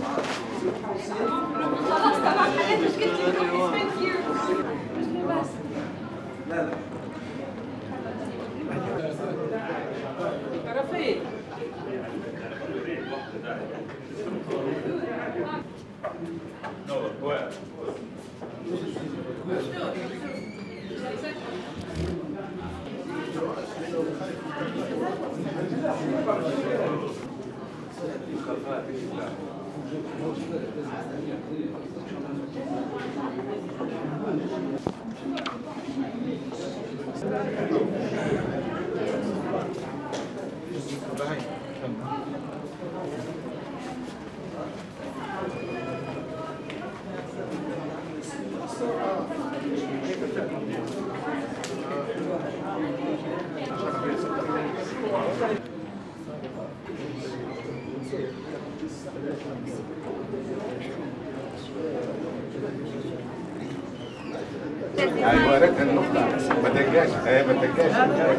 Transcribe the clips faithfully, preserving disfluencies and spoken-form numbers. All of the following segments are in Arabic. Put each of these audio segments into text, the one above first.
خلاص تمام حليت مشكلتي. ثانك يو. بس لا لا رفيق ايوه ركن النقطة ما تنجاش ايه ما تنجاش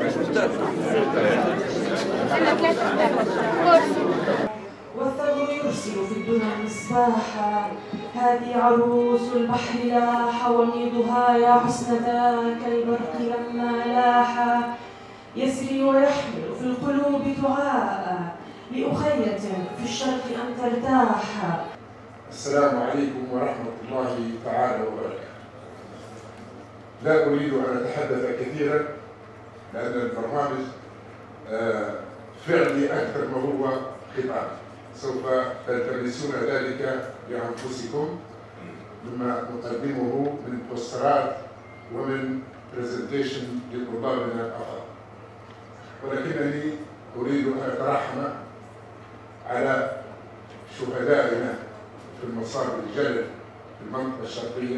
والثغر يرسل في الدنيا مصباحا هذه عروس البحر لاح وميضها يا حسنتا كالبرق لما لاح يسري ويحمل في القلوب دعاء لأخية في الشرق أن ترتاح. السلام عليكم ورحمة الله تعالى وبركاته. لا أريد أن أتحدث كثيرا لأن البرنامج فعلي أكثر ما هو خطاب، سوف تلتمسون ذلك لأنفسكم مما نقدمه من بوسترات ومن برزنتيشن لطلابنا الآخر، ولكنني أريد أن أترحم على شهدائنا في المصاب الجلل في المنطقة الشرقية.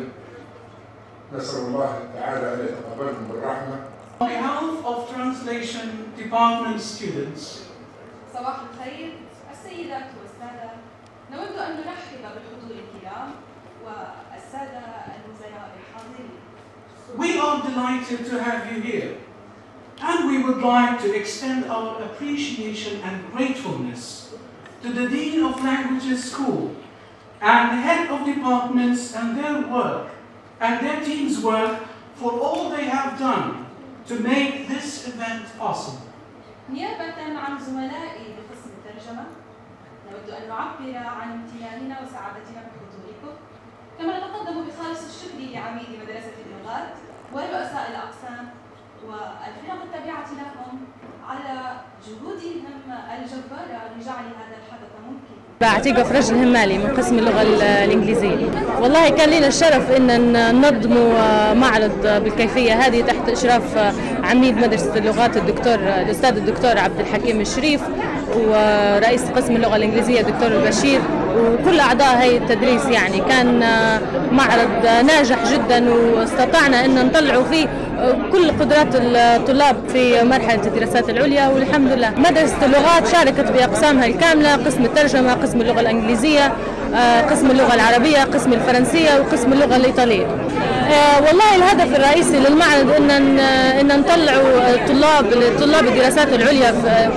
نسأل الله تعالى أن يتقبلهم بالرحمة. On behalf of Translation Department students, صباح الخير السيدات والسادة، نود أن نرحب بالحضور الكرام والسادة الوزراء الحاضرين. we are delighted to have you here, and we would like to extend our appreciation and gratefulness to the Dean of Languages School and the head of departments and their work and their team's work for all they have done to make this event possible. نيابة عن زملائي بقسم الترجمة، نود أن نعبر عن امتناننا وسعادتنا بحضوركم، كما نتقدم بخالص الشكر لعميد مدرسة اللغات ورؤساء الأقسام والفرق التابعة لهم على جهودهم الجبارة لجعل هذا الحدث ممكن. عتيقة فرج الهمالي من قسم اللغة الإنجليزية. والله كان لنا الشرف أن ننظموا معرض بالكيفية هذه تحت إشراف عميد مدرسة اللغات الدكتور الأستاذ الدكتور عبد الحكيم الشريف ورئيس قسم اللغة الإنجليزية الدكتور البشير وكل أعضاء هيئة التدريس. يعني كان معرض ناجح جدا واستطعنا أن نطلعوا فيه كل قدرات الطلاب في مرحلة الدراسات العليا، والحمد لله مدرسة اللغات شاركت بأقسامها الكاملة: قسم الترجمة، قسم اللغة الإنجليزية، قسم اللغة العربية، قسم الفرنسية، وقسم اللغة الإيطالية. والله الهدف الرئيسي للمعرض إن إن نطلعوا طلاب طلاب الدراسات العليا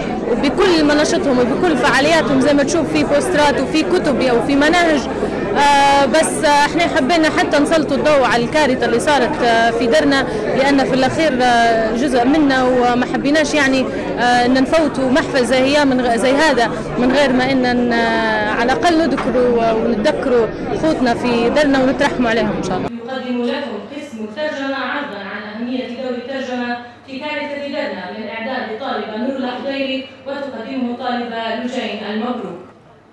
بكل مناشطهم وبكل فعالياتهم، زي ما تشوف في بوسترات وفي كتب أو في مناهج. آه بس آه احنا حبينا حتى نسلطوا الضوء على الكارثه اللي صارت آه في درنا، لان في الاخير آه جزء منا، وما حبيناش يعني آه ان نفوتوا محفل زي هي من زي هذا من غير ما ان آه على الاقل نذكروا ونتذكروا خوتنا في درنا ونترحموا عليهم ان شاء الله. يقدم لكم قسم الترجمه عرضا عن اهميه دور الترجمه في كارثه درنا من اعداد طالبه نور الخضيري وتقدمه طالبه لجين المبروك.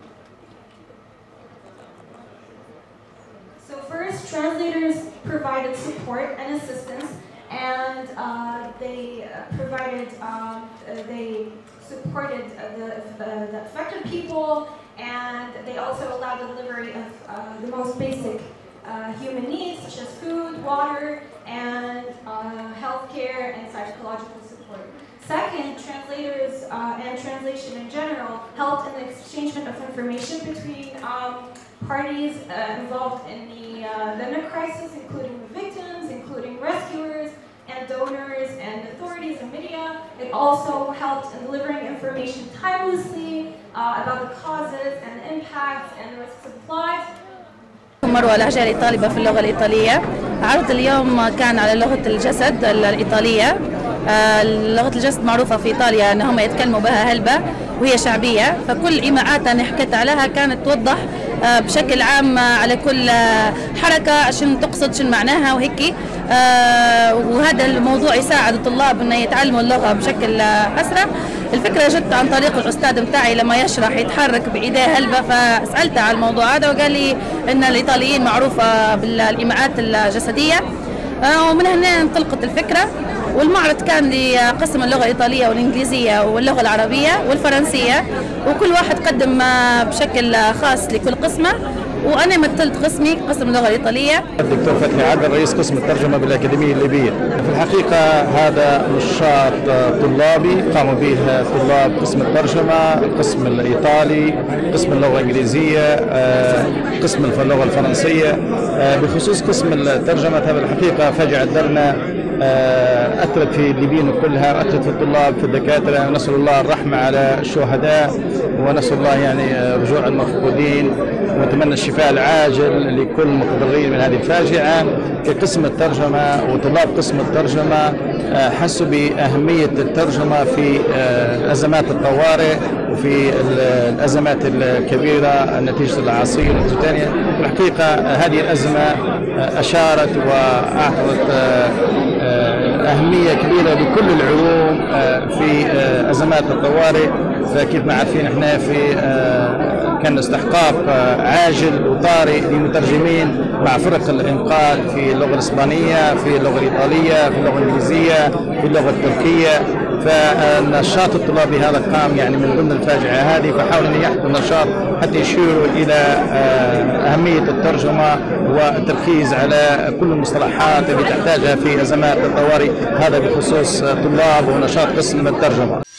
First, translators provided support and assistance, and uh, they uh, provided, um, uh, they supported uh, the, uh, the affected people, and they also allowed the delivery of uh, the most basic uh, human needs, such as food, water, and uh, healthcare and psychological support. Second, translators uh, and translation in general helped in the exchange of information between um, parties uh, involved in the uh, the crisis, including the victims, including rescuers, and donors and authorities and media. It also helped in delivering information timelessly uh, about the causes and the impacts and the risks of flight. مروة العجالي طالبة في اللغة الإيطالية. عرض اليوم كان على لغة الجسد الإيطالية. لغة الجسد معروفة في إيطاليا أنهم يتكلموا بها هلبة وهي شعبية، فكل إيماءات أنا حكيت عليها كانت توضح بشكل عام على كل حركة شن تقصد شن معناها وهيك. وهذا الموضوع يساعد الطلاب أن يتعلموا اللغة بشكل أسرع. الفكرة جت عن طريق الأستاذ متاعي لما يشرح يتحرك بإيديه هلبة، فسألته على الموضوع هذا وقال لي أن الإيطاليين معروفة بالإيماءات الجسدية، ومن هنا انطلقت الفكرة. والمعرض كان لقسم اللغة الإيطالية والإنجليزية واللغة العربية والفرنسية، وكل واحد قدم بشكل خاص لكل قسمة، وأنا مثلت قسمي قسم اللغة الإيطالية. الدكتور فتحي عادل رئيس قسم الترجمة بالأكاديمية الليبية. في الحقيقة هذا نشاط طلابي قاموا به طلاب قسم الترجمة، القسم الإيطالي، قسم اللغة الإنجليزية، قسم اللغة الفرنسية. بخصوص قسم الترجمة هذا الحقيقة فجأة درنا أثرت في الليبيين كلها، أثرت في الطلاب في الدكاترة. نسأل الله الرحمة على الشهداء ونسأل الله يعني رجوع المفقودين، ونتمنى الشفاء العاجل لكل المتضررين من هذه الفاجعة. في قسم الترجمة وطلاب قسم الترجمة حسوا بأهمية الترجمة في أزمات الطوارئ وفي الأزمات الكبيرة نتيجة الأعاصير والثانية. في الحقيقة هذه الأزمة أشارت وأعطت أهمية كبيرة لكل العلوم في أزمات الطوارئ. فكيف ما عارفين احنا في كان استحقاق عاجل وطارئ لمترجمين مع فرق الإنقاذ في اللغة الإسبانية، في اللغة الإيطالية، في اللغة الإنجليزية، في اللغة التركية. فالنشاط الطلابي هذا قام يعني من ضمن الفاجعة هذه، فحاولوا أن يحدوا النشاط حتى يشيروا إلى أهمية الترجمة والتركيز على كل المصطلحات اللي تحتاجها في أزمات الطوارئ. هذا بخصوص طلاب ونشاط قسم الترجمة.